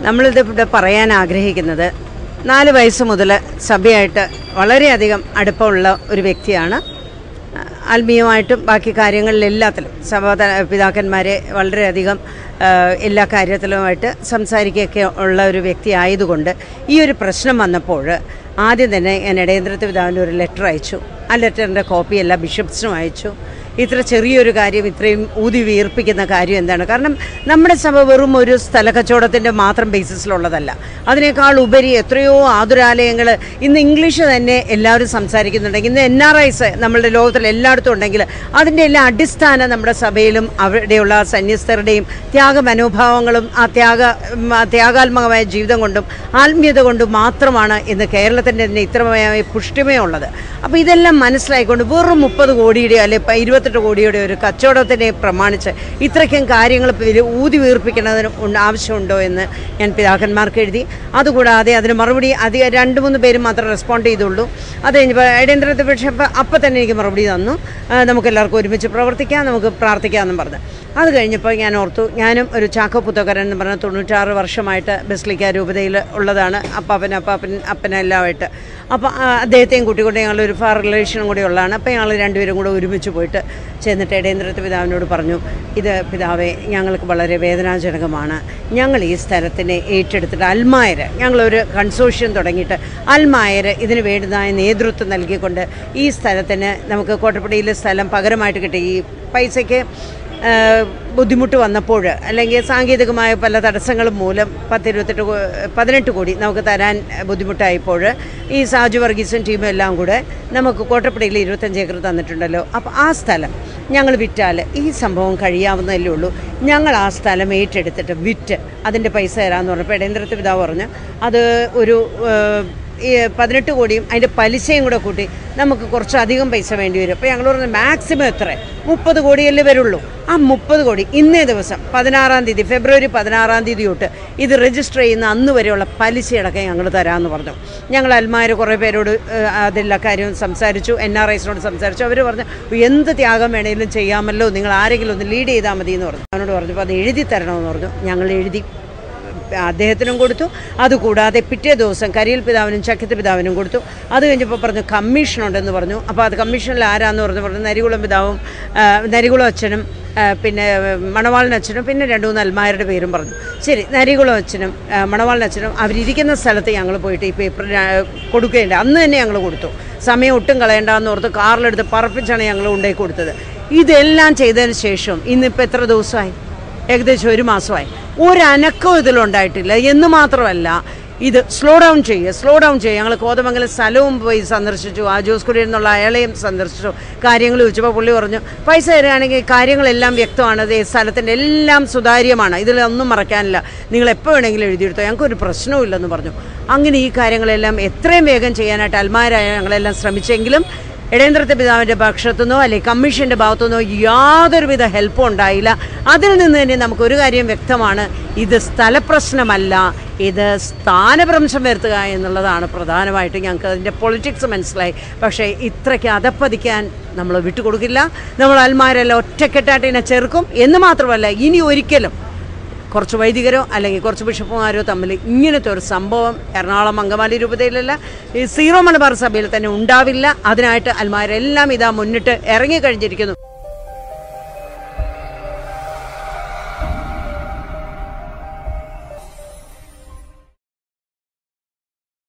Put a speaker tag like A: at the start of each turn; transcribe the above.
A: നമ്മളിത് ഇവിടെ പറയാൻ ആഗ്രഹിക്കുന്നത് 4 വയസ്സ് മുതൽ സഭയായിട്ട് വളരെയധികം അടുപ്പമുള്ള ഒരു വ്യക്തിയാണ്. ആത്മീയമായിട്ടും ബാക്കി കാര്യങ്ങളിലെല്ലാത്തിലും പിതാക്കന്മാരെ വളരെയധികം എല്ലാ കാര്യത്തിലുമായിട്ട് സംസാരിക്കുകയൊക്കെ ഉള്ള ഒരു വ്യക്തി ആയതുകൊണ്ട് ഈ ഒരു പ്രശ്നം വന്നപ്പോൾ ആദ്യം തന്നെ ഞാൻ ഇടയന്ത്രത്തെ പിതാവിന് ഒരു ലെറ്റർ അയച്ചു. ആ ലെറ്ററിൻ്റെ കോപ്പി എല്ലാ ബിഷപ്സിനും അയച്ചു. ഇത്ര ചെറിയൊരു കാര്യം ഇത്രയും ഊതി വീർപ്പിക്കുന്ന കാര്യം എന്താണ്? കാരണം നമ്മുടെ സഭ വെറും ഒരു സ്ഥല കച്ചവടത്തിൻ്റെ മാത്രം ബേസിസിലുള്ളതല്ല. അതിനേക്കാൾ ഉപരി എത്രയോ ആതുരാലയങ്ങൾ ഇന്ന് ഇംഗ്ലീഷ് തന്നെ എല്ലാവരും സംസാരിക്കുന്നുണ്ടെങ്കിൽ, ഇന്ന് NRIs നമ്മളുടെ ലോകത്തിൽ എല്ലായിടത്തും ഉണ്ടെങ്കിൽ അതിൻ്റെ എല്ലാ അടിസ്ഥാനം നമ്മുടെ സഭയിലും അവിടെയുള്ള സന്യസ്തരുടെയും ത്യാഗ മനോഭാവങ്ങളും ആ ത്യാഗാത്മകമായ ജീവിതം കൊണ്ടും ആത്മീയത കൊണ്ടും മാത്രമാണ് ഇന്ന് കേരളത്തിൻ്റെ തന്നെ ഇത്രമായ പുഷ്ടിമേ ഉള്ളത്. അപ്പോൾ ഇതെല്ലാം മനസ്സിലായിക്കൊണ്ട് വെറും 30 കോടിയുടെ അല്ലെ 28 കോടിയുടെ ഒരു കച്ചവടത്തിനെ പ്രമാണിച്ച് ഇത്രയ്ക്കും കാര്യങ്ങൾ ഊതി വീർപ്പിക്കുന്നതിന് ആവശ്യമുണ്ടോ എന്ന് ഞാൻ പിതാക്കന്മാർക്ക് എഴുതി. അതുകൂടാതെ അതിന് മറുപടി 2-3 പേര് മാത്രം റെസ്പോണ്ട് ചെയ്തുള്ളൂ. അത് കഴിഞ്ഞപ്പോൾ ഇടയന്ത്രത്തെ ബിഷപ്പ് അപ്പം തന്നെ എനിക്ക് മറുപടി തന്നു, നമുക്കെല്ലാവർക്കും ഒരുമിച്ച് പ്രവർത്തിക്കാം, നമുക്ക് പ്രാർത്ഥിക്കാമെന്നും പറഞ്ഞു. അത് കഴിഞ്ഞപ്പോൾ ഞാൻ ഓർത്തു, ഞാനും ഒരു ചാക്കോ പുത്തക്കരൻ എന്ന് പറഞ്ഞാൽ 96 വർഷമായിട്ട് ബസിലിക്ക രൂപതയിൽ ഉള്ളതാണ്, അപ്പനെല്ലാമായിട്ട്. അപ്പോൾ അദ്ദേഹത്തെയും കൂട്ടിക്കൊണ്ട് ഞങ്ങളൊരു ഫാർ റിലേഷനും കൂടി ഉള്ളതാണ്. അപ്പോൾ ഞങ്ങൾ രണ്ടുപേരും കൂടെ ഒരുമിച്ച് പോയിട്ട് ചെന്നിട്ട് ഇടയന്ത്രത്തെ പിതാവിനോട് പറഞ്ഞു, ഇത് പിതാവേ, ഞങ്ങൾക്ക് വളരെ വേദനാജനകമാണ്. ഞങ്ങൾ ഈ സ്ഥലത്തിനെ ഏറ്റെടുത്തിട്ട് അൽമായർ, ഞങ്ങളൊരു കൺസോഷ്യം തുടങ്ങിയിട്ട് അൽമായർ ഇതിന് വേണ്ടുന്നതായ നേതൃത്വം നൽകിക്കൊണ്ട് ഈ സ്ഥലത്തിന് നമുക്ക് കോട്ടപ്പടിയിലെ സ്ഥലം പകരമായിട്ട് കിട്ടി. ഈ പൈസയ്ക്ക് ബുദ്ധിമുട്ട് വന്നപ്പോൾ അല്ലെങ്കിൽ സാങ്കേതികമായ പല തടസ്സങ്ങളും മൂലം 18 കോടി നമുക്ക് തരാൻ ബുദ്ധിമുട്ടായപ്പോൾ ഈ സാജു വർഗീസും ടീമും എല്ലാം കൂടെ നമുക്ക് കോട്ടപ്പടിയിൽ 25 ഏക്കർ തന്നിട്ടുണ്ടല്ലോ. അപ്പോൾ ആ സ്ഥലം ഞങ്ങൾ വിറ്റാൽ ഈ സംഭവം കഴിയാവുന്നതല്ലേ ഉള്ളൂ. ഞങ്ങൾ ആ സ്ഥലം ഏറ്റെടുത്തിട്ട് വിറ്റ് അതിൻ്റെ പൈസ തരാമെന്ന് പറഞ്ഞപ്പോൾ ഇടയന്ത്രത്തെ പിതാവ് പറഞ്ഞു, അത് ഒരു 18 കോടിയും അതിൻ്റെ പലിശയും കൂടെ കൂട്ടി നമുക്ക് കുറച്ചധികം പൈസ വേണ്ടി വരും. അപ്പോൾ ഞങ്ങൾ പറഞ്ഞു മാക്സിമം എത്ര 30 കോടിയല്ലേ വരുള്ളൂ. ആ 30 കോടി ഇന്നേ ദിവസം 16-ാം തീയതി ഫെബ്രുവരി 16-ാം തീയതി തൊട്ട് ഇത് രജിസ്റ്റർ ചെയ്യുന്ന അന്ന് വരെയുള്ള പലിശയടക്കം ഞങ്ങൾ തരാമെന്ന് പറഞ്ഞു. ഞങ്ങൾ അൽമാർ കുറേ പേരോട് അതെല്ലാ കാര്യവും സംസാരിച്ചു, NRIസിനോട് സംസാരിച്ചു. അവർ പറഞ്ഞു എന്ത് ത്യാഗം വേണമെങ്കിലും ചെയ്യാമല്ലോ, നിങ്ങൾ ആരെങ്കിലും ഒന്ന് ലീഡ് ചെയ്താൽ മതി എന്ന് പറഞ്ഞു. അവനോട് പറഞ്ഞപ്പോൾ അത് എഴുതി തരണമെന്ന് പറഞ്ഞു. ഞങ്ങൾ എഴുതി അദ്ദേഹത്തിനും കൊടുത്തു. അതുകൂടാതെ പിറ്റേ ദിവസം കരിയൽ പിതാവിനും ചക്കിത്ത് പിതാവിനും കൊടുത്തു. അത് കഴിഞ്ഞപ്പോൾ പറഞ്ഞു കമ്മീഷനുണ്ടെന്ന് പറഞ്ഞു. അപ്പോൾ അത് കമ്മീഷനിൽ ആരാന്ന് പറഞ്ഞു നരികുളം പിതാവും നരികുളം അച്ഛനും പിന്നെ മണവാളൻ അച്ഛനും പിന്നെ 2-3 അൽമാരുടെ പേരും പറഞ്ഞു. ശരി, നരികുളം അച്ഛനും മണവാളൻ അച്ഛനും അവരിയ്ക്കുന്ന സ്ഥലത്ത് ഞങ്ങൾ പോയിട്ട് ഈ പേപ്പർ കൊടുക്കേണ്ട അന്ന് തന്നെ ഞങ്ങൾ കൊടുത്തു. സമയം ഒട്ടും കളയേണ്ടെന്ന് ഓർത്ത് കാറിലെടുത്ത് പറപ്പിച്ചാണ് ഞങ്ങൾ കൊണ്ടുപോയി കൊടുത്തത്. ഇതെല്ലാം ചെയ്തതിന് ശേഷം ഇന്നിപ്പോൾ എത്ര ദിവസമായി? ഏകദേശം 1 മാസമായി. ഒരനക്കവും ഇതിലുണ്ടായിട്ടില്ല. എന്ന് മാത്രമല്ല, ഇത് സ്ലോ ഡൗൺ ചെയ്യുക. ഞങ്ങൾ കോതമംഗലം സ്ഥലവും പോയി സന്ദർശിച്ചു, ആ ജോസ് കുര്യൻ എന്നുള്ള അയാളെയും സന്ദർശിച്ചു, കാര്യങ്ങൾ ചോദിച്ചപ്പോൾ പുള്ളി പറഞ്ഞു പൈസ തരികയാണെങ്കിൽ കാര്യങ്ങളെല്ലാം വ്യക്തമാണ്, സ്ഥലത്തിൻ്റെ എല്ലാം സുതാര്യമാണ്, ഇതിലൊന്നും മറക്കാനില്ല, നിങ്ങൾ എപ്പോൾ വേണമെങ്കിലും എഴുതിയെടുത്തോ, ഞങ്ങൾക്കൊരു പ്രശ്നവും ഇല്ലെന്ന് പറഞ്ഞു. അങ്ങനെ ഈ കാര്യങ്ങളെല്ലാം എത്രയും വേഗം ചെയ്യാനായിട്ട് അൽമാരായ ഞങ്ങളെല്ലാം ശ്രമിച്ചെങ്കിലും ഇടയന്ത്രത്തെ പിതാവിൻ്റെ പക്ഷത്തുനിന്നോ അല്ലെങ്കിൽ കമ്മീഷൻ്റെ ഭാഗത്തുനിന്നോ യാതൊരുവിധ ഹെൽപ്പും ഉണ്ടായില്ല. അതിൽ നിന്ന് തന്നെ നമുക്കൊരു കാര്യം വ്യക്തമാണ്, ഇത് സ്ഥലപ്രശ്നമല്ല, ഇത് സ്ഥാനഭ്രംശം വരുത്തുക എന്നുള്ളതാണ് പ്രധാനമായിട്ട്. ഞങ്ങൾക്ക് അതിൻ്റെ പൊളിറ്റിക്സ് മനസ്സിലായി. പക്ഷേ ഇത്രയ്ക്ക് അതപ്പതിക്കാൻ നമ്മൾ വിട്ടുകൊടുക്കില്ല. നമ്മൾ അൽമാരെല്ലാം ഒറ്റക്കെട്ടായിട്ട് ഇതിനെ ചെറുക്കും എന്ന് മാത്രമല്ല, ഇനി ഒരിക്കലും കുറച്ച് വൈദികരോ അല്ലെങ്കിൽ കുറച്ച് ബിഷപ്പുമാരോ തമ്മിൽ ഇങ്ങനത്തെ ഒരു സംഭവം എറണാകുളം അങ്കമാലി രൂപതയിലല്ല, ഈ സീറോ മലബാർ സഭയിൽ തന്നെ ഉണ്ടാവില്ല. അതിനായിട്ട് അൽമാരെല്ലാം ഇതാ മുന്നിട്ട് ഇറങ്ങിക്കഴിഞ്ഞിരിക്കുന്നു.